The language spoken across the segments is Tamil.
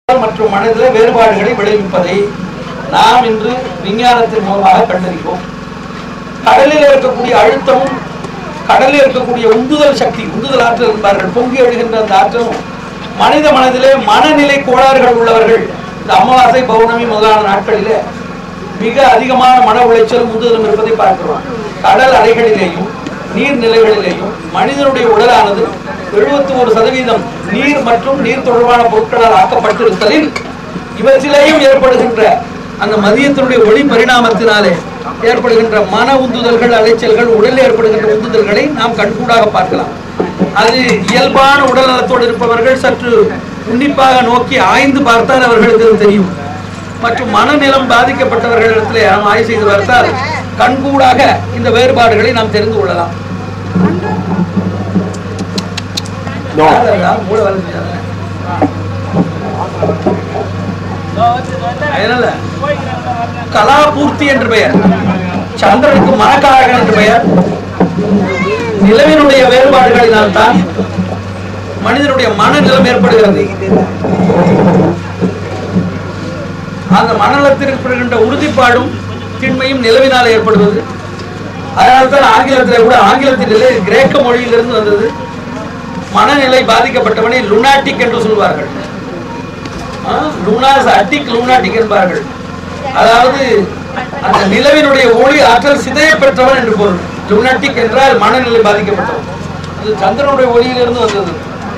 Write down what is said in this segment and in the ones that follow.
மற்றும் மனதில் வேறுபாடுகளை விளைவிப்பதை நாம் இன்று விஞ்ஞானத்தின் மூலமாக கண்டறிவோம். கடலில் இருக்கக்கூடிய அழுத்தமும் கடலில் இருக்கக்கூடிய உந்துதல் சக்தி, உந்துதல் ஆற்றல் என்பார்கள், பொங்கி எழுகின்ற அந்த ஆற்றலும் மனித மனதிலே மனநிலை கோளாறுகள் உள்ளவர்கள் இந்த அமாவாசை பௌர்ணமி முதலான நாட்களிலே மிக அதிகமான மன உளைச்சலும் உந்துதலும் இருப்பதை பார்க்கிறோம். கடல் அலைகளிலேயும் நீர்நிலைகளிலேயும் மனிதனுடைய உடலானது 71% நீர் மற்றும் நீர் தொடர்பான பொருட்களால் ஆக்கப்பட்டிருத்தலில் இவற்றிலேயும் ஏற்படுகின்ற அந்த மதியத்தினுடைய ஒளி பரிணாமத்தினாலே ஏற்படுகின்ற மன உந்துதல்கள், அலைச்சல்கள், உடலில் ஏற்படுகின்ற உந்துதல்களை நாம் கண்கூடாக பார்க்கலாம். அது இயல்பான உடல் நலத்தோடு இருப்பவர்கள் சற்று உன்னிப்பாக நோக்கி ஆய்ந்து பார்த்தால் அவர்களுக்கு தெரியும். மற்றும் மனநிலம் பாதிக்கப்பட்டவர்களிடத்திலே நாம் ஆய்வு செய்து பார்த்தால் கண்கூடாக இந்த வேறுபாடுகளை நாம் தெரிந்து கொள்ளலாம். கலாபூர்த்தி என்று பெயர், சந்திரனுக்கு மனக்காரகன் என்று பெயர். நிலவினுடைய வேறுபாடுகளினால் தான் மனிதனுடைய மனநிலம் ஏற்படுகிறது. அந்த மனநலத்தில் ஏற்படுகின்ற உறுதிப்பாடும் திண்மையும் நிலவினால் ஏற்படுவது. அதனால்தான் ஆங்கிலத்தில் கூட, ஆங்கிலத்திலே கிரேக்க மொழியிலிருந்து வந்தது. மனநிலை பாதிக்கப்பட்டவனை லுனாட்டிக் என்று சொல்வார்கள். லுனாட்டிக் என்பார்கள். அதாவது அந்த நிலவினுடைய ஒளி ஆற்றல் சிதைய பெற்றவன் என்று பொருள். லுனாட்டிக் என்றால் மனநிலை பாதிக்கப்பட்டவன். அது சந்திரனுடைய ஒளியிலிருந்து வந்தது.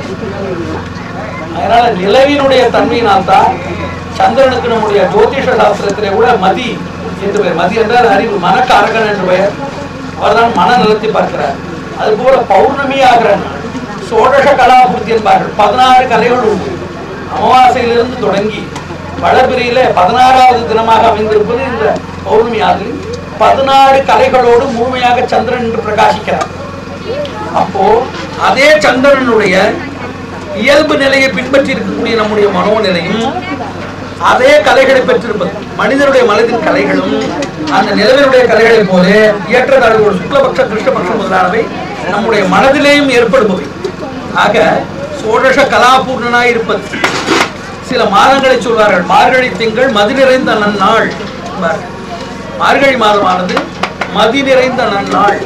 அதனால நிலவினுடைய தன்மையினால் தான் சந்திரனுக்கு நம்முடைய ஜோதிஷ சாஸ்திரத்திலே கூட மதி என்று பெயர். மதி என்றால் அறிவு, மனக்காரகன் என்று பெயர். அவர்தான் மனநலத்தை பார்க்கிறார். அது போல பௌர்ணமி ஆகிற சோடச கலாபூர்த்தி என்பார்கள். 16 கலைகள் உண்டு. அமாவாசையிலிருந்து தொடங்கி வளர்பிரியில 16வது தினமாக அமைந்திருப்பது இந்த பௌர்ணமி ஆகில் 16 கலைகளோடு முழுமையாக சந்திரன் என்று பிரகாசிக்கிறார். அப்போ அதே சந்திரனுடைய இயல்பு நிலையை பின்பற்றி இருக்கக்கூடிய நம்முடைய மனோநிலையும் அதே கலைகளை பெற்றிருப்பது. மனிதனுடைய மனதின் கலைகளும் அந்த நிலவினுடைய கலைகளை போல ஏற்றதாழ்வு சுக்லபக்ஷ கிருஷ்ணபக்ஷம் முதலானவை நம்முடைய மனதிலேயும் ஏற்படுபவை. ஆக சோடச கலாபூர்ணனாய் இருப்பது. சில மாதங்களை சொல்வார்கள். மார்கழி திங்கள் மதி நிறைந்த நன்னாள். மார்கழி மாதமானது மதி நிறைந்த நன்னாள்.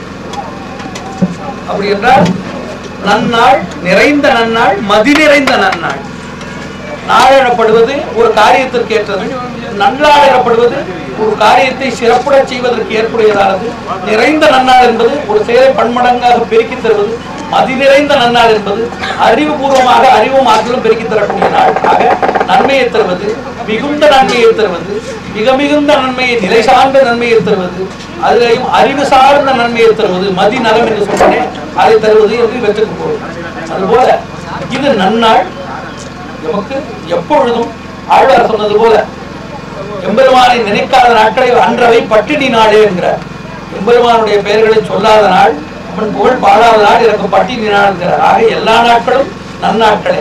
அப்படி என்றால் நன்னாள், நிறைந்த நன்னாள், மதி நிறைந்த நன்னாள். நாள் எனப்படுவது ஒரு காரியத்திற்கு ஏற்றது, நன்னாள் எனப்படுவது ஒரு காரியத்தை சிறப்புட செய்வதற்கு ஏற்புடையதானது. நிறைந்த நன்னாள் என்பது ஒரு செயலை பன்மடங்காக பெருக்கி தருவது. மதி நிறைந்த நன்னாள் என்பது அறிவுபூர்வமாக அறிவும் ஆற்றலும் பெருக்கி தரக்கூடிய நாள். ஆக நன்மையை தருவது, மிகுந்த நன்மையை தருவது, மிக மிகுந்த நன்மையை, நிலை சார்ந்த நன்மையை தருவது, அதிலேயும் அறிவு சார்ந்த நன்மையை தருவது, மதி நலம் என்று சொன்னேன் அதை தருவது என்று வெற்றுக்கு போகும். அதுபோல இது நன்னாள். நமக்கு எப்பொழுதும் ஆழ்வார் சொன்னது போல எம்பெருமானை நினைக்காத நாட்களை அன்றவை பட்டினி நாளே என்கிறார். எம்பெருமானுடைய பெயர்களை சொல்லாத நாள், அவன் புகழ் பாடாத நாள் எனக்கு பட்டினி நாள் என்கிறார். ஆக எல்லா நாட்களும் நன்னாட்களே.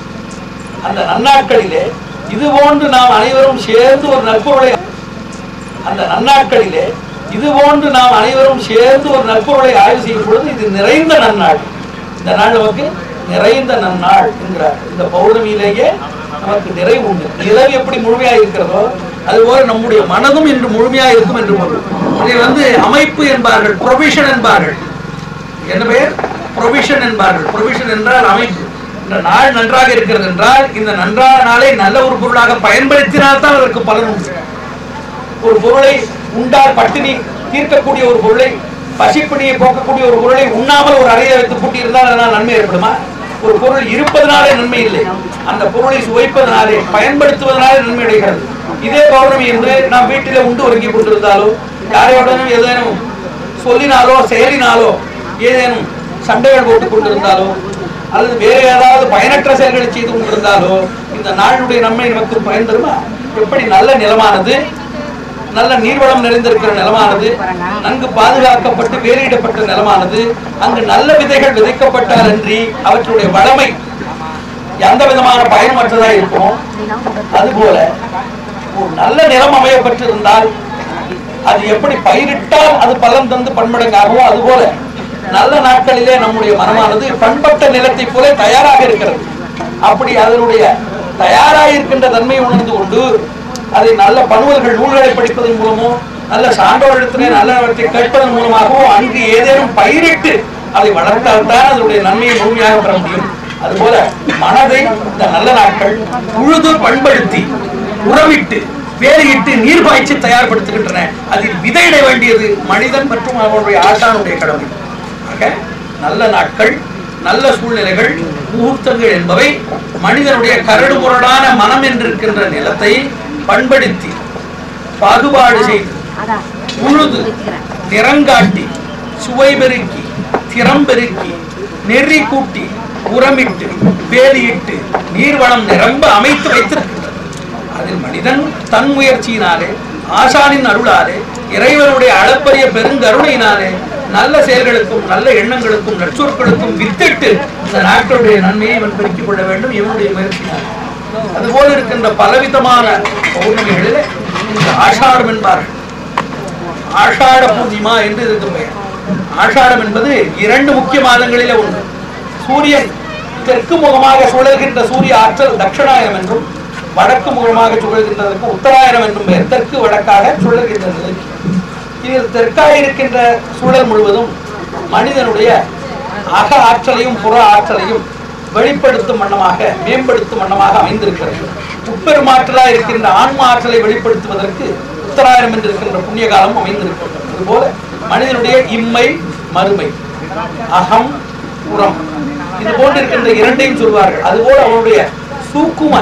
அந்த நன்னாட்களிலே இது போன்று நாம் அனைவரும் சேர்ந்து ஒரு நற்பொருளை, அந்த நன்னாட்களிலே இது போன்று நாம் அனைவரும் சேர்ந்து ஒரு நற்பொருளை ஆய்வு செய்யும் பொழுது இது நிறைந்த நன்னாள். இந்த நாள் நமக்கு நிறைந்த நன்னாள் என்கிறார். இந்த பௌர்ணமியிலேயே நமக்கு நிறைவு உண்டு. நிலவு எப்படி முழுமையாக இருக்கிறதோ அதுபோல நம்முடைய மனதும் இன்று முழுமையாக இருக்கும் என்று பொருள். இதை அமைப்பு என்பார்கள், ப்ரொவிஷன் என்பார்கள். என்ன பெயர்? ப்ரொவிஷன் என்பார்கள். ப்ரொவிஷன் என்றால் அமைப்பு. இந்த நாள் நன்றாக இருக்கிறது என்றால் இந்த நன்றான நாளை நல்ல ஒரு பொருளாக பயன்படுத்தினால்தான் அதற்கு பலன் உண்டு. ஒரு பொருளை உண்டால் பட்டினி தீர்க்கக்கூடிய ஒரு பொருளை, பசிப்பிணியை போக்கக்கூடிய ஒரு பொருளை உண்ணாமல் ஒரு அறையை வைத்து பூட்டி இருந்தால் அதனால் நன்மை ஏற்படுமா? ஒரு பொருள் இருப்பதனாலே நன்மை இல்லை, அந்த பொருளை சுவைப்பதனாலே, பயன்படுத்துவதனாலே நன்மை அடைகிறது. இதே பௌர்ணமி என்று நாம் வீட்டிலே உண்டு ஒருங்கி கொண்டிருந்தாலோ, யாரையுடனும் ஏதேனும் சொல்லினாலோ செயலினாலோ ஏதேனும் சண்டைகள் போட்டுக் கொண்டிருந்தாலோ அல்லது வேறு ஏதாவது பயனற்ற செயல்களை செய்து கொண்டிருந்தாலோ இந்த நாளுடைய நன்மை நமக்கு பயன் தருமா? எப்படி நல்ல நிலமானது, நல்ல நீர்வளம் நிறைந்திருக்கிற நிலமானது, நன்கு பாதுகாக்கப்பட்டு வேலையிடப்பட்ட நிலமானது, அங்கு நல்ல விதைகள் விதைக்கப்பட்டால் அன்றி அவற்றுடைய வளமை எந்த விதமான பயனற்றதாக இருக்கும். அதுபோல ஒரு நல்ல நிலம் அமையப்பட்டிருந்தால் அது எப்படி பயிரிட்டால் அது பலன் தந்து பன்மடங்காகவோ அதுபோல நல்ல நாட்களிலே நம்முடைய மனமானது பண்பட்ட நிலத்தை போல தயாராக இருக்கிறது. அப்படி அதனுடைய தயாராயிருக்கின்ற தன்மையை உணர்ந்து கொண்டு அதை நல்ல பணுவல்கள் நூல்களை படிப்பதன் மூலமோ நல்ல சான்றோரிடத்திலே நல்லவற்றை கேட்பதன் மூலமாகவோ அங்கு ஏதேனும் பயிரிட்டு அதை வளர்த்தால்தான் அதனுடைய நன்மையை முழுமையாக பெற முடியும். அதுபோல மனதை இந்த நல்ல நாட்கள் உழுது பண்படுத்தி உறவிட்டு வேலையிட்டு நீர் பாய்ச்சி தயார்படுத்துகின்றன. அதில் விதையிட வேண்டியது மனிதன் மற்றும் அவருடைய ஆசானுடைய கடமை. ஆக நல்ல நாட்கள் நல்ல சூழ்நிலைகள் முகூர்த்தங்கள் என்பவை மனிதனுடைய கரடு முரடான மனம் என்றிருக்கின்ற நிலத்தை பண்படுத்தி பாகுபாடு செய்து உழுது நிறங்காட்டி சுவை பெருக்கி திறம் பெருக்கி நெறி கூட்டி உரமிட்டு வேலியிட்டு நீர்வளம் நிரம்ப அமைத்து வைத்திருக்கின்றது. அதில் மனிதன் தன் முயற்சியினாலே ஆசானின் அருளாலே இறைவனுடைய அளப்பரிய பெருங்கருணையினாலே நல்ல செயல்களுக்கும் நல்ல எண்ணங்களுக்கும் நற்சொற்களுக்கும் வித்திட்டு இந்த நாட்களுடைய நன்மையை இவன் பெருக்கிக் கொள்ள வேண்டும் இவனுடைய முயற்சியினாலே. அதுபோல இருக்கின்ற பலவிதமான பௌர்ணமிகளிலே இந்த ஆஷாடம் என்பார்கள். ஆஷாட பூர்ணிமா என்று இதுக்கு பெயர். ஆஷாடம் என்பது 2 முக்கிய மாதங்களிலே ஒன்று. சூரியன் தெற்கு முகமாக சுழல்கின்ற சூரிய ஆற்றல் தட்சிணாயனம் என்றும் வடக்கு முகமாக சுழல்கின்றதற்கு உத்தராயணம் என்றும் பெயர். தெற்கு வடக்காக சுழல்கின்றது. இதில் தெற்காக இருக்கின்ற சூழல் முழுவதும் மனிதனுடைய அக ஆற்றலையும் புற ஆற்றலையும் வெளிப்படுத்தும் வண்ணமாக மேம்படுத்தும் வண்ணமாக அமைந்திருக்கிறது. உட்பெருமாற்றலாக இருக்கின்ற ஆன்ம ஆற்றலை வெளிப்படுத்துவதற்கு உத்தராயணம் என்று இருக்கின்ற புண்ணிய காலம் அமைந்திருக்கிறது. அதுபோல மனிதனுடைய இம்மை மறுமை அகம் புறம் இது போன்று இருக்கின்ற 2ஐயும் சொல்வார்கள். அதுபோல அவனுடைய சூக்கும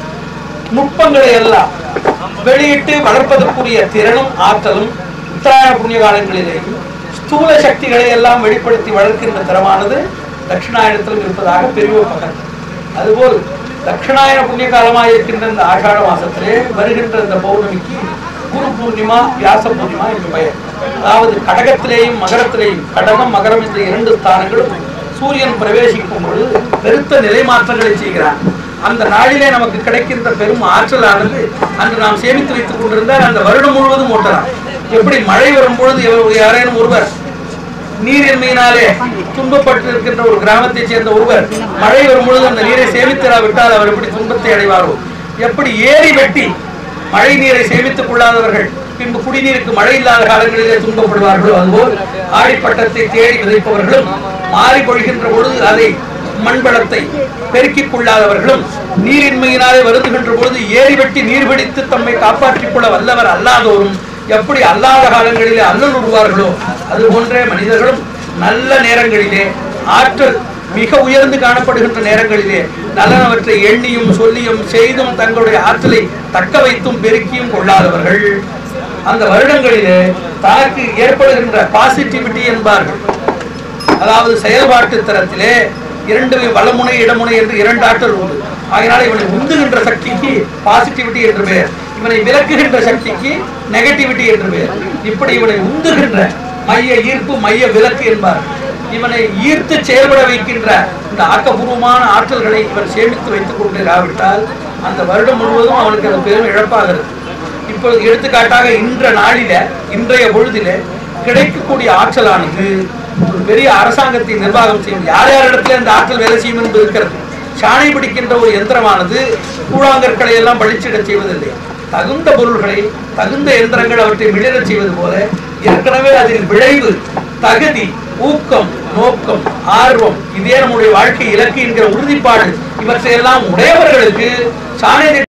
நுட்பங்களை எல்லாம் வெளியிட்டு வளர்ப்பதற்குரிய திறனும் ஆற்றலும் உத்தராயண புண்ணிய காலங்களிலேயும் ஸ்தூல சக்திகளை எல்லாம் வெளிப்படுத்தி வளர்க்கின்ற திறமானது தட்சிணாயனத்திலும் இருப்பதாக பெரியவர் பகல். அதுபோல் தட்சிணாயன புண்ணிய காலமாக இருக்கின்ற இந்த ஆஷாட மாசத்திலே வருகின்ற இந்த பௌர்ணமிக்கு குரு பூர்ணிமா வியாச பூர்ணிமா என்று பெயர். அதாவது கடகத்திலேயும் மகரத்திலேயும் கடகம் மகரம் என்ற 2 ஸ்தானங்களும் சூரியன் பிரவேசிக்கும் பொழுது பெருத்த நிலை மாற்றங்களை செய்கிறான். அந்த நாளிலே நமக்கு கிடைக்கின்ற பெரும் ஆற்றலானது அன்று நாம் சேமித்து வைத்துக் கொண்டிருந்தால் அந்த வருடம் முழுவதும் ஓட்டலாம். எப்படி மழை வரும் பொழுது யாரேனும் ஒருவர் நீரின்மையினாலே துன்பப்பட்டு இருக்கின்ற ஒரு கிராமத்தை சேர்ந்த ஒருவர் மழை வரும் பொழுது அந்த நீரை சேமித்திராவிட்டால் அவர் எப்படி துன்பத்தை அடைவாரோ, எப்படி ஏரி வெட்டி மழை நீரை சேமித்துக் கொள்ளாதவர்கள் பின்பு குடிநீருக்கு மழை இல்லாத காலங்களிலே துன்பப்படுவார்களோ, அதுபோல் ஆடிப்பட்டத்தை தேடி விதைப்பவர்களும் மாறி பொழிகின்ற பொழுது அதை மண்வளத்தை பெருக்கிக் கொள்ளாதவர்களும் நீரின்மையினாலே வருந்துகின்ற பொழுது ஏரி வெட்டி நீர் பிடித்து தம்மை காப்பாற்றிக் கொள்ள வல்லவர் அல்லாதோரும் எப்படி அல்லாத காலங்களிலே அல்லல் உருவார்களோ அது போன்றே மனிதர்களும் நல்ல நேரங்களிலே ஆற்றல் மிக உயர்ந்து காணப்படுகின்ற நேரங்களிலே நல்லனவற்றை எண்ணியும் சொல்லியும் செய்தும் தங்களுடைய ஆற்றலை தக்க வைத்தும் பெருக்கியும் கொள்ளாதவர்கள் அந்த வருடங்களிலே தனக்கு ஏற்படுகின்ற பாசிட்டிவிட்டி என்பார்கள். அதாவது செயல்பாட்டு தரத்திலே 2 வலமுனை இடமுனை என்று 2 ஆற்றல் உண்டு. அதனால இவனை உந்துகின்ற சக்திக்கு பாசிட்டிவிட்டி என்று பெயர், இவனை விலக்குகின்ற சக்திக்கு நெகட்டிவிட்டி என்று பெயர். இப்படி இவனை உந்துகின்ற மைய ஈர்ப்பு மைய விலக்கு என்பார். இவனை ஈர்த்து செயல்பட வைக்கின்ற இந்த ஆக்கப்பூர்வமான ஆற்றல்களை இவன் சேமித்து வைத்துக் கொண்டு இராவிட்டால் அந்த வருடம் முழுவதும் அவனுக்கு அது பெரும் இழப்பாகிறது. இப்பொழுது எடுத்துக்காட்டாக இன்றைய பொழுதிலே கிடைக்கக்கூடிய ஆற்றலானது ஒரு பெரிய அரசாங்கத்தை நிர்வாகம் செய்யும். யார் இடத்துல இந்த ஆற்றல் வேலை செய்யும் என்பது இருக்கிறது. சாணை பிடிக்கின்ற ஒரு யந்திரமானது கூழாங்கற்களை எல்லாம் பழிச்சிடச் செய்வதில்லை. தகுந்த பொருள்களை தகுந்த எந்திரங்கள் அவற்றை மிளிரச் செய்வது போல ஏற்கனவே அதில் விளைவு தகுதி ஊக்கம் நோக்கம் ஆர்வம் இதே நம்முடைய வாழ்க்கை இலக்கு என்கிற உறுதிப்பாடு இவற்றையெல்லாம் உடையவர்களுக்கு சாணை